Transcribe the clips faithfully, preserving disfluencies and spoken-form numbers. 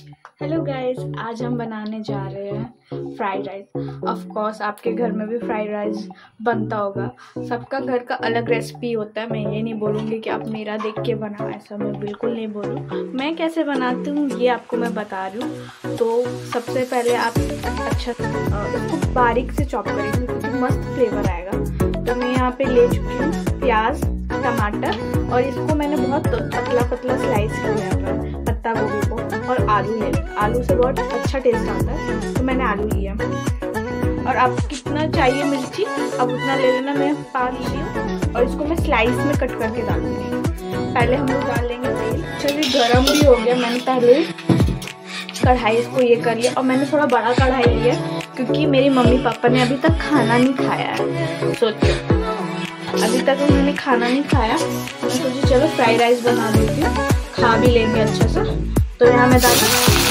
Hello guys, आज हम बनाने जा रहे हैं फ्राइड राइस। ऑफ कोर्स आपके घर में भी फ्राइड राइस बनता होगा। सबका घर का अलग रेसिपी होता है। मैं ये नहीं बोलूँगी कि आप मेरा देख के बनाओ, ऐसा मैं बिल्कुल नहीं बोलूँ। मैं कैसे बनाती हूँ ये आपको मैं बता रही हूँ। तो सबसे पहले आप अच्छा इसको बारीक से चॉप करेंगे क्योंकि मस्त फ्लेवर आएगा। तो मैं यहाँ पे ले चुकी हूँ प्याज, टमाटर और इसको मैंने बहुत पतला पतला स्लाइस किया है, पत्ता गोभी को, और आलू ले लें। आलू से बहुत अच्छा टेस्ट आता है, तो मैंने आलू लिया। और आप कितना चाहिए मिर्ची अब उतना ले लेना। मैं पाँच ली हूँ और इसको मैं स्लाइस में कट करके डालूंगी। पहले हम लोग डाल लेंगे तेल। चलिए गरम भी हो गया। मैंने पहले कढ़ाई इसको ये कर लिया और मैंने थोड़ा बड़ा कढ़ाई लिया क्योंकि मेरी मम्मी पापा ने अभी तक खाना नहीं खाया है। सोचो अभी तक उन्होंने खाना नहीं खाया। मैं सोची चलो फ्राइड राइस बना देती हूँ, खा भी लेंगे अच्छा सा। तो यहाँ मैं डाल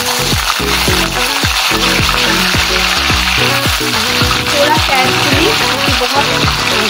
थोड़ा केयरफुली बहुत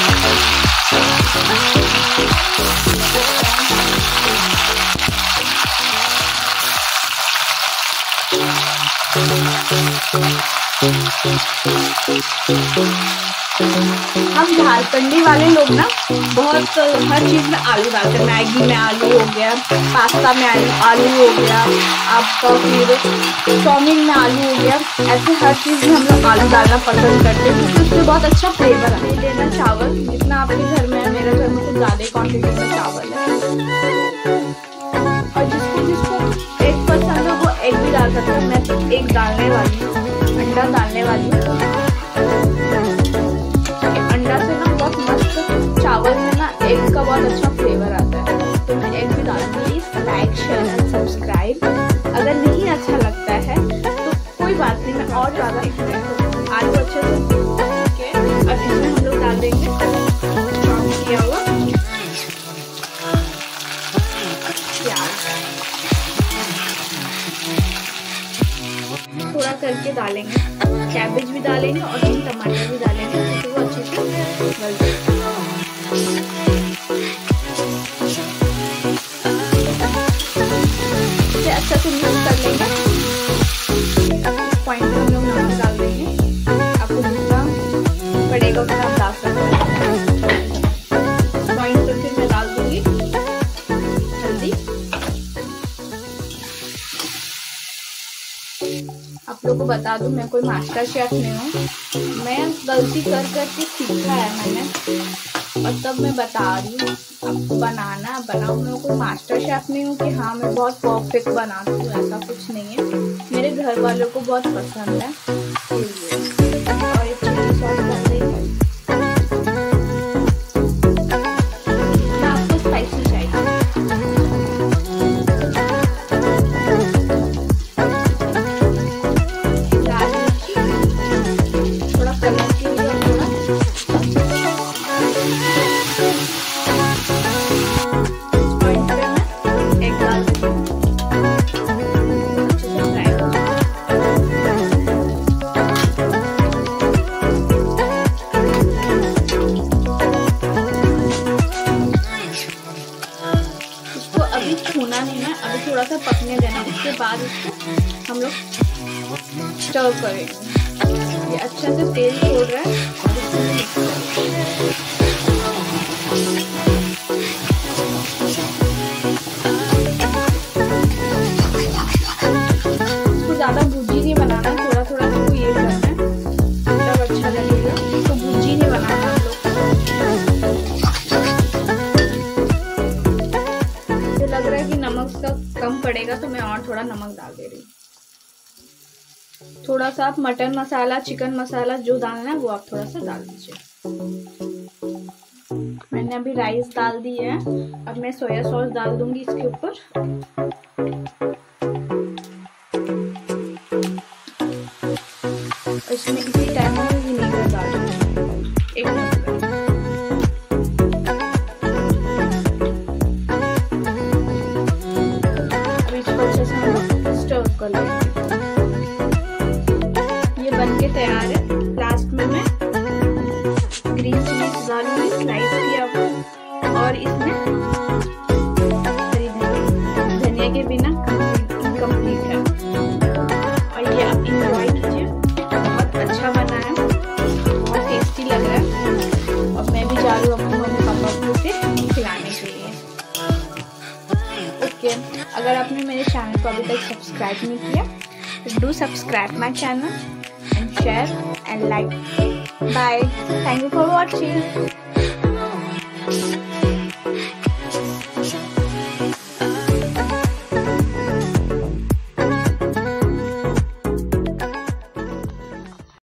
हम झारखंडी वाले लोग ना बहुत हर चीज़ में आलू डालते हैं। मैगी में आलू हो गया, पास्ता में आलू आलू हो गया, आपका फिर चाउमीन में आलू हो गया। ऐसे हर चीज़ में हम लोग आलू डालना पसंद करते हैं क्योंकि उससे बहुत अच्छा फ्लेवर है। लेना चावल जितना आपके घर में है, मेरे घर में कुछ ज़्यादा क्वान्टिटी में चावल है। और जिसको जिसको एग पसंद है वो एग भी डाल सकते हैं। मैं तो एग डालने वाली हूँ, अंडा डालने वाली हूँ। अंडा से ना बहुत मस्त चावल में ना एग का बहुत अच्छा फ्लेवर आता है, तो मैं एग भी डालूंगी। Please like, share and subscribe. अगर नहीं अच्छा लगता है तो कोई बात नहीं, मैं और ज़्यादा आलू अच्छे से ठीक है। और इसमें हम लोग डाल देंगे चॉप किया हुआ प्याज, थोड़ा करके डालेंगे। कैबेज भी डालेंगे और तीन टमाटर भी डालेंगे क्योंकि वो अच्छे से गल जाए। इसे अच्छा से मिक्स कर लेंगे। इस पॉइंट पे हम लोग नमक डाल देंगे। आपको जितना पड़ेगा उतना आप डाल सकते हैं। इस पॉइंट पे फिर मैं डाल दूंगी हल्दी। आप लोगों को बता दूं, मैं कोई मास्टर शेफ नहीं हूँ। मैं गलती कर करके सीखा है मैंने, और तब मैं बता रही हूँ आपको। बनाना बनाओ, मैं कोई मास्टर शेफ नहीं हूँ कि हाँ मैं बहुत परफेक्ट बनाती हूँ, ऐसा कुछ नहीं है। मेरे घर वालों को बहुत पसंद है। और ये चिली सॉस डाल देंगे। ना आपको स्पाइसी चाहिए छूना नहीं है, अभी थोड़ा सा पकने देना। उसके बाद इसको हम लोग स्टर करेंगे। ये अच्छा से तेल छोड़ रहा है। इसको ज़्यादा भुजी नहीं बनाना, थोड़ा थोड़ा इसको ये करना है तब अच्छा लगेगा। इसको भुजी नहीं बनाना हम लोग। लग रहा है कि नमक का कम पड़ेगा तो मैं और थोड़ा नमक डाल दे रही हूँ। थोड़ा सा आप मटन मसाला, चिकन मसाला जो डालना है वो आप थोड़ा सा डाल दीजिए। मैंने अभी राइस डाल दी है। अब मैं सोया सॉस डाल दूंगी इसके ऊपर। इसमें इसी टाइम में विनेगर डाल दूंगी एक मिनट। कर लेंगे। ये बनके तैयार है। लास्ट में मैं ग्रीन चिली डालूंगी स्लाइस किया हुआ, और इसमें हरी धनिया, धनिया के बिना इनकम्प्लीट है। जा रही हूँ अपने मम्मी पापा को फिर खिलाने के लिए। ओके, अगर आपने मेरे चैनल को अभी तक सब्सक्राइब नहीं किया तो do subscribe my channel and share and like. Bye, thank you for watching.